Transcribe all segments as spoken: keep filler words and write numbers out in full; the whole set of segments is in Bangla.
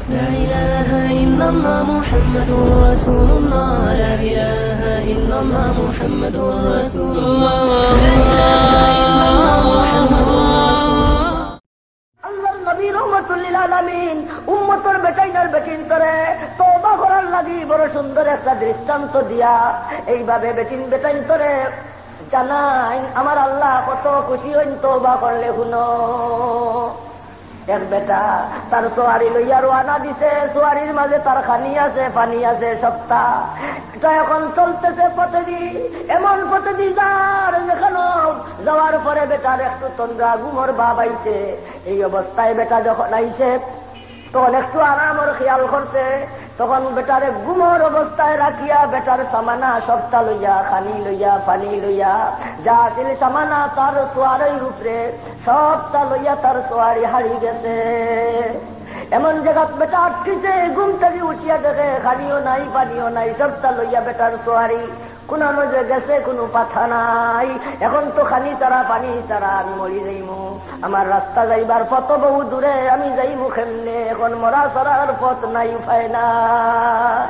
لا إله إلا الله محمد رسول الله لا إله إلا الله محمد رسول الله لا إله إلا الله محمد رسول الله আল্লাহর নবী রহমাতুল লিল আলামিন উম্মতের বেটাইনার বেটিন করে তওবা করার লাগি বড় সুন্দর একটা দৃষ্টান্ত দিয়া এইভাবে বেটিন বেটাইন করে জানাই আমার আল্লাহ কত খুশি হইন তওবা করলে শুনো। এক বেটা তার সোয়ারি লইয়া রওনা দিছে, সোয়ারির মাঝে তার খানি আছে পানি আছে সপ্তা, এটা এখন চলতেছে পথে দি, এমন পথে দি যার যেখানে যাওয়ার পরে বেটার একটু তন্দ্রা ঘুমর ভাব আইছে। এই অবস্থায় বেটা যখন আইছে তখন একটু আরামর খেয়াল করছে, তখন বেটারে ঘুমর অবস্থায় রাখিয়া বেটার সামানা সবটা লইয়া খানি লইয়া পানি লইয়া যা ছিল সামানা তার সোয়ারের উপরে সবটা লইয়া তার সোয়ারি হারিয়ে গেছে। এমন জায়গা বেটা আটকিছে, ঘুম থেকে উঠিয়া দেখে খানিও নাই পানিও নাই, সবটা লইয়া বেটার সোয়ারি কোন নজরে গেছে, কোনো পাথা নাই। এখন তো খানি তারা পানি তারা আমি মরি যাইমু, আমার রাস্তা যাইবার পথ বহু দূরে, আমি যাইমু কেমনে, এখন মরা সরার পথ নাই, উপায় নাই।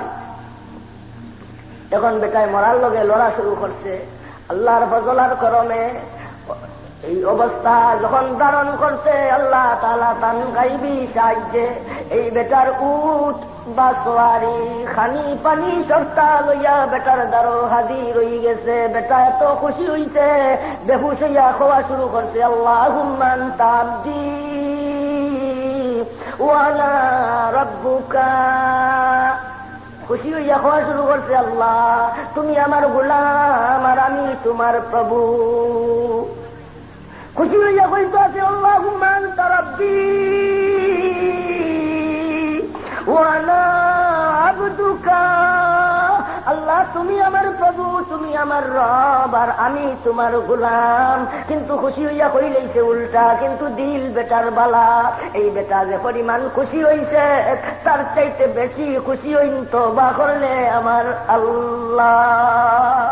এখন বেটায় মরার লগে লড়া শুরু করছে। আল্লাহর ফজলার করমে এই অবস্থা যখন ধারণ করছে, আল্লাহ তাআলা তান গাইবি সাহায্যে এই বেটার উট বা সোয়ারি খানি পানি সবটা লইয়া বেটার দ্বারো হাজির হয়ে গেছে। বেটা এত খুশি হইছে, বেহুশ হইয়া খাওয়া শুরু করছে। আল্লাহুম্মা আনতা আবদি ওয়া আনা রাব্বুকা, খুশি হইয়া খাওয়া শুরু করছে। আল্লাহ তুমি আমার গোলাম আর আমি তোমার প্রভু। খুশি হইয়া কইতে আছে আল্লাহুম্মা আনতা রাব্বি ওয়া আনা আবদুকা, আল্লাহ তুমি আমার প্রভু, তুমি আমার রব আর আমি তোমার গোলাম। কিন্তু খুশি হইয়া কইলেইছে উল্টা, কিন্তু দিল বেটার বালা। এই বেটা যে পরিমাণ খুশি হইছে তার চাইতে বেশি খুশি হইন তওবা করলে আমার আল্লাহ।